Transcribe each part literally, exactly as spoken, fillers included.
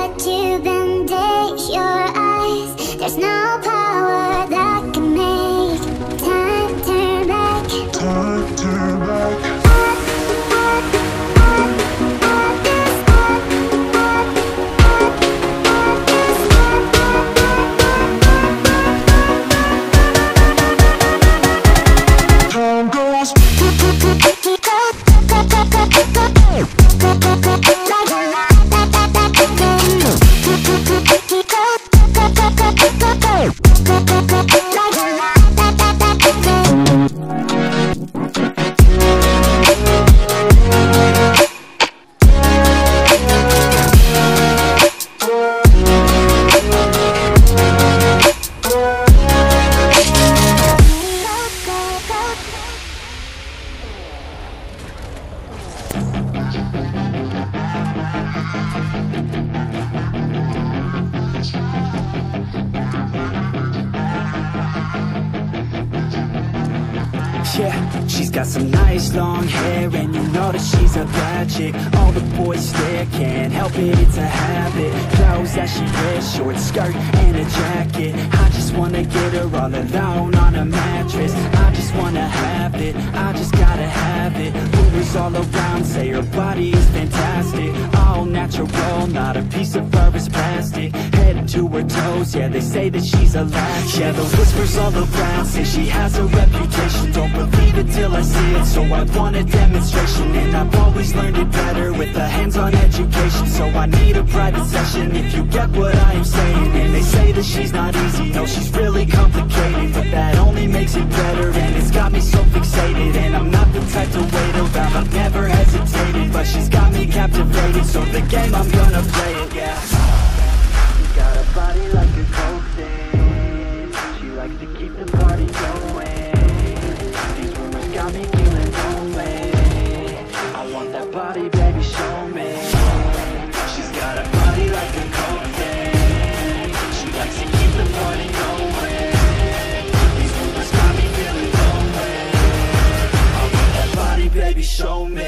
let you bandage your eyes. There's no power that can make time turn back. Time turn back. Yeah, she's got some nice long hair, and you know that she's a bad chick. All the boys stare, can't help it, it's a habit. Clothes that she wears, short skirt and a jacket. I just wanna get her all alone on a mattress. I just wanna have it, I just gotta have it. Rumors all around say her body is fantastic. All natural, not a piece of fur is plastic. Head to her toes, yeah, they say that she's a latch. Yeah, the whispers all around say she has a reputation. Don't believe it till I see it, so I want a demonstration. And I've always learned it better with a hands-on education. So I need a private session, if you get what I am saying. And they say that she's not easy, no, she's really complicated. But that only makes it better, and it's got me so fixated. And I'm not the type to wait around, I've never hesitated. But she's got me captivated, so the game, I'm gonna play it, yeah. She got a body like a coke thing. She likes to keep the party going. These rumors got me feeling lonely. I want that body, baby, show me. She's got a body like a coke thing. She likes to keep the party going. These rumors got me feeling lonely. I want that body, baby, show me.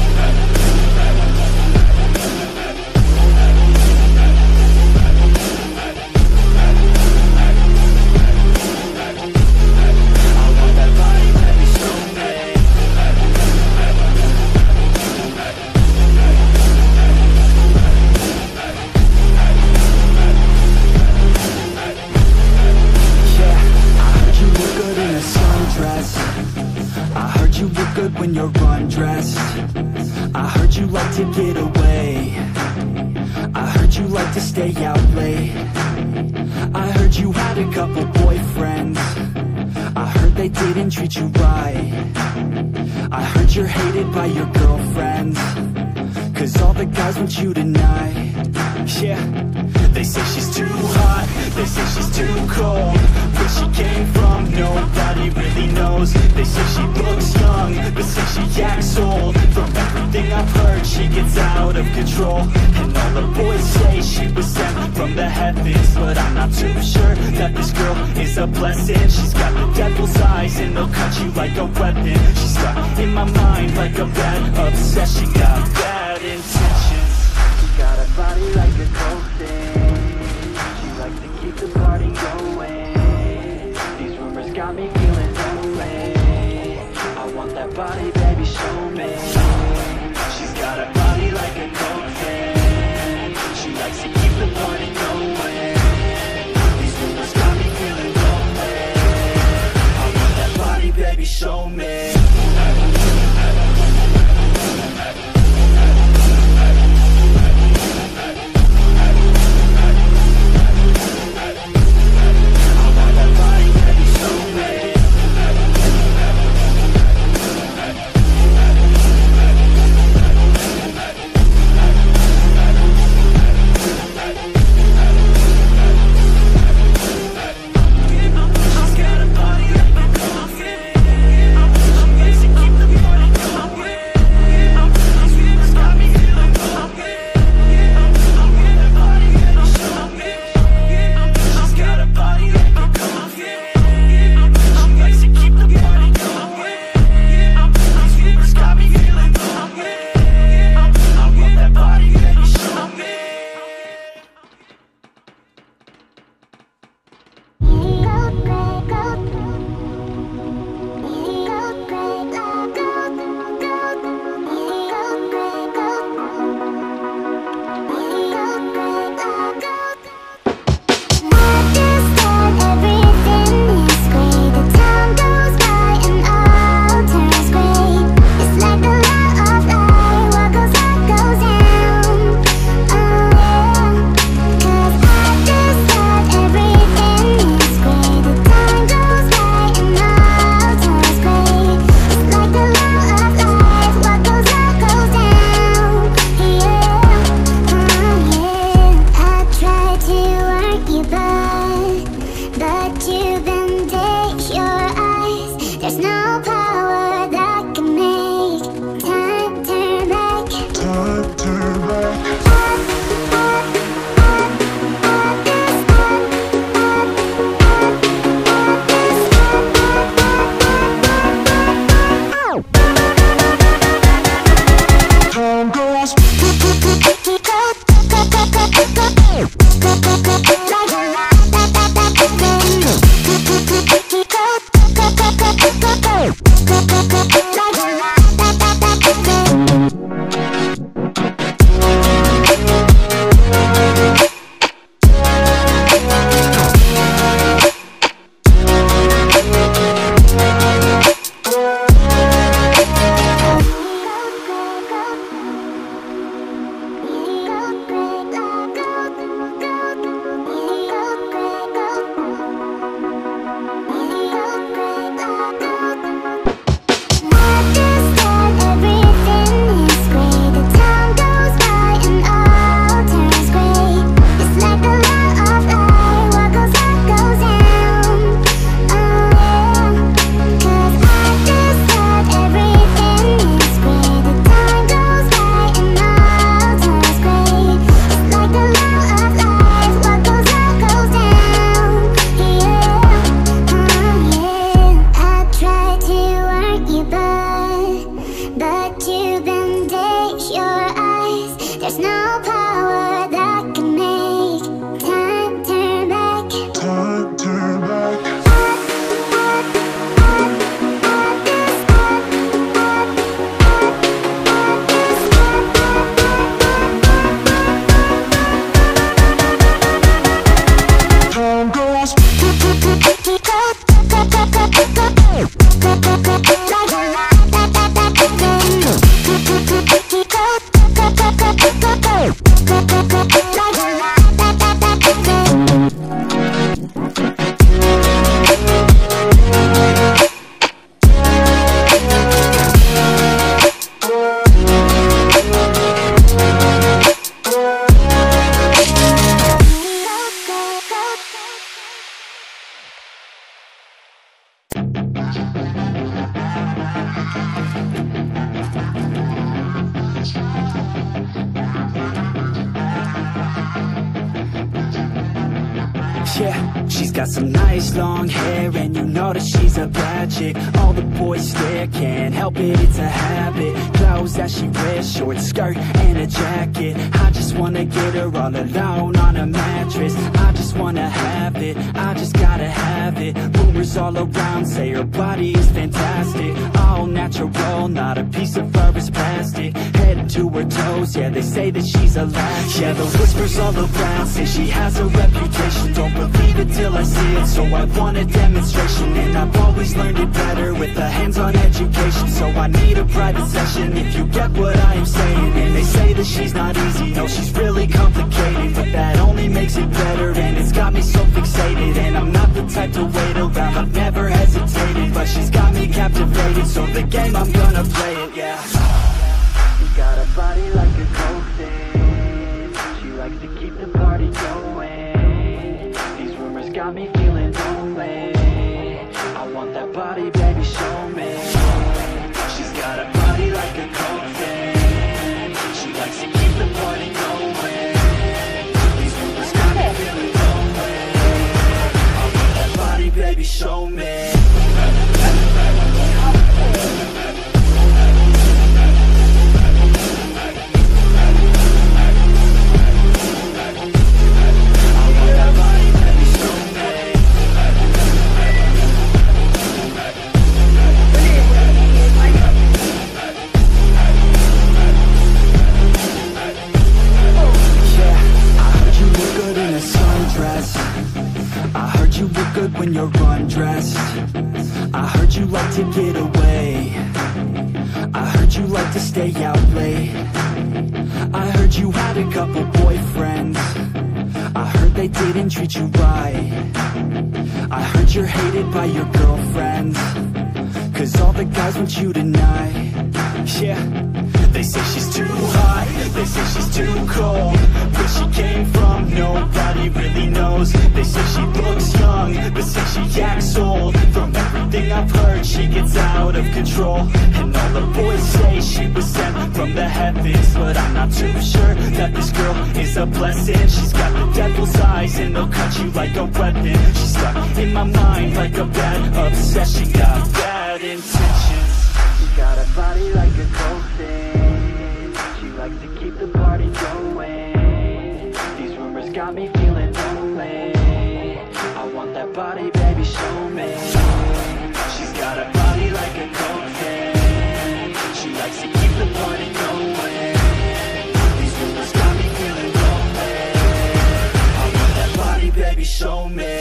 When you're undressed, I heard you like to get away. I heard you like to stay out late. I heard you had a couple boyfriends. I heard they didn't treat you right. I heard you're hated by your girlfriends, cause all the guys want you tonight. Yeah, they say she's too hot, they say she's too cold. Where she came from, nobody really knows. They say she looks young, but say she acts old. From everything I've heard, she gets out of control. And all the boys say she was sent from the heavens, but I'm not too sure that this girl is a blessing. She's got the devil's eyes and they'll cut you like a weapon. She's stuck in my mind like a bad obsession. Got bad intentions. She got a body like a coke thing. She likes to keep the party going. These rumors got me feeling lonely. I want that body, baby, show me. She's got a body like a coke thing. She likes to keep the party going. These rumors got me feeling lonely. I want that body, baby, show me. Yeah, she's got some nice long hair, and you know that she's a bad chick. All the boys stare, can't help it, it's a habit. Clothes that she wears, short skirt and a jacket. I just wanna get her all alone on a mattress. I just wanna have it, I just gotta have it. Rumors all around say her body is fantastic. All natural, not a piece of fur is plastic. Head to her toes, yeah, they say that she's a latch. Yeah, the whispers all around say she has a reputation. Don't believe it till I see it, so I want a demonstration. And I've always learned it better with a hands-on education. So I need a private session, if you get what I am saying. And they say that she's not easy, no, she's really complicated. But that only makes it better, and it's got me so fixated. And I'm not the type to wait around, I've never hesitated. But she's got me captivated, so the game, I'm gonna play it, yeah. She got a body like a coaxin', she likes to keep the party going. These rumors got me feeling lonely, I want that body, baby, show me. She's got a body like a coaxin', she likes to keep the party going. These rumors got me feeling lonely, I want that body, baby, show me. When you're undressed, I heard you like to get away, I heard you like to stay out late, I heard you had a couple boyfriends, I heard they didn't treat you right, I heard you're hated by your girlfriends, cause all the guys want you tonight. Yeah, they say she's too hot, they say she's too cold. Where she came from, nobody really knows. They say she looks young, but say she acts old. From everything I've heard, she gets out of control. And all the boys say she was sent from the heavens, but I'm not too sure that this girl is a blessing. She's got the devil's eyes and they'll cut you like a weapon. She's stuck in my mind like a bad obsession. Got bad intentions. She got a body like a coaxin', she likes to keep the party going. These rumors got me feeling lonely, I want that body, baby, show me. She's got a body like a coaxin', she likes to keep the party going. These rumors got me feeling lonely, I want that body, baby, show me.